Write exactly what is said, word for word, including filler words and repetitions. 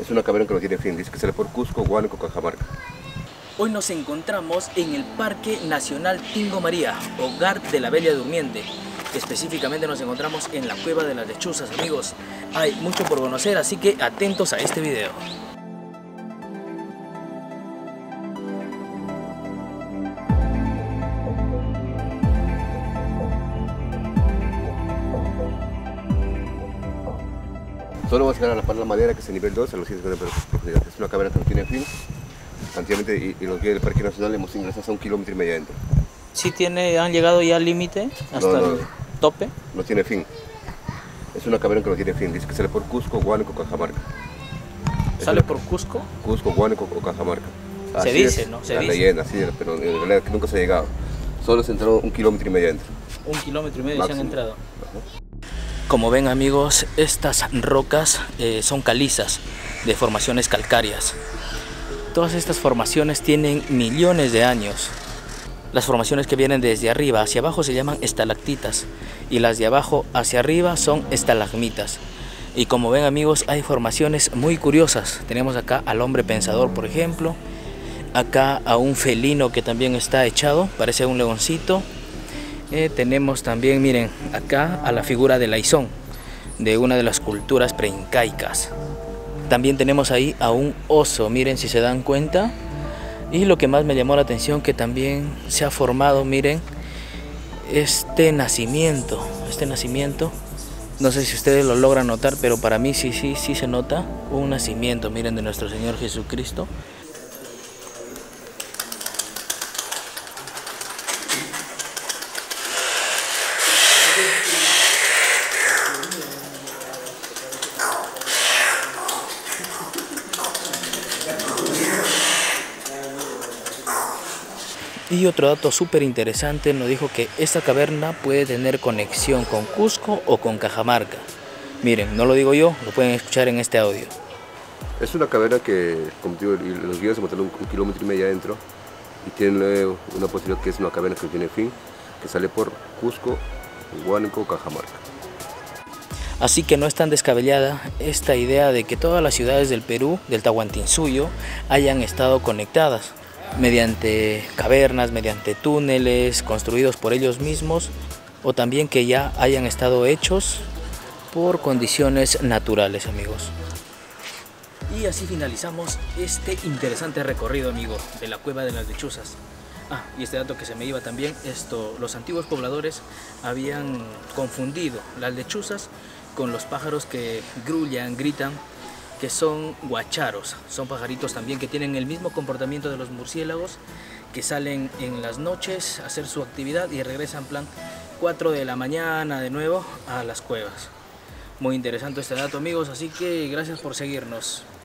Es una caverna que no tiene fin, dice que sale por Cusco, Huánuco, Cajamarca. Hoy nos encontramos en el Parque Nacional Tingo María, hogar de la Bella Durmiente. Específicamente nos encontramos en la Cueva de las Lechuzas, amigos. Hay mucho por conocer, así que atentos a este video. Solo vamos a llegar a la Parla Madera, que es el nivel dos, a los ciento cincuenta metros de profundidad. Es una caverna que no tiene fin. Antiguamente, y, y los guías del Parque Nacional hemos ingresado hasta un kilómetro y medio adentro. ¿Sí tiene, han llegado ya al límite, hasta no, no, el tope? No tiene fin. Es una caverna que no tiene fin. Dice que sale por Cusco, Huánuco, Cajamarca. ¿Sale por Cusco? Cusco, Huánuco o Cajamarca. Así se dice, es, ¿no? Se la dice. leyenda, sí, pero en realidad que nunca se ha llegado. Solo se entró un kilómetro y medio adentro. Un kilómetro y medio máximo. Se han entrado. Ajá. Como ven, amigos, estas rocas eh, son calizas de formaciones calcáreas. Todas estas formaciones tienen millones de años. Las formaciones que vienen desde arriba hacia abajo se llaman estalactitas y las de abajo hacia arriba son estalagmitas. Y como ven, amigos, hay formaciones muy curiosas. Tenemos acá al hombre pensador, por ejemplo. Acá a un felino que también está echado, parece un leoncito. Eh, tenemos también, miren, acá a la figura del Aizón, de una de las culturas preincaicas. También tenemos ahí a un oso, miren si se dan cuenta. Y lo que más me llamó la atención, que también se ha formado, miren, este nacimiento, este nacimiento. No sé si ustedes lo logran notar, pero para mí sí, sí, sí se nota un nacimiento, miren, de nuestro Señor Jesucristo. Y otro dato súper interesante nos dijo que esta caverna puede tener conexión con Cusco o con Cajamarca. Miren, no lo digo yo, lo pueden escuchar en este audio. Es una caverna que, como digo, los guías se montaron un, un kilómetro y medio adentro y tiene una posibilidad que es una caverna que no tiene fin, que sale por Cusco, Huánuco, Cajamarca. Así que no es tan descabellada esta idea de que todas las ciudades del Perú, del Tahuantinsuyo, hayan estado conectadas mediante cavernas, mediante túneles construidos por ellos mismos, o también que ya hayan estado hechos por condiciones naturales, amigos. Y así finalizamos este interesante recorrido, amigo, de la Cueva de las Lechuzas. Ah, y este dato que se me iba también, esto, los antiguos pobladores habían confundido las lechuzas con los pájaros que grullan, gritan, que son guacharos. Son pajaritos también que tienen el mismo comportamiento de los murciélagos, que salen en las noches a hacer su actividad y regresan plan cuatro de la mañana de nuevo a las cuevas. Muy interesante este dato, amigos, así que gracias por seguirnos.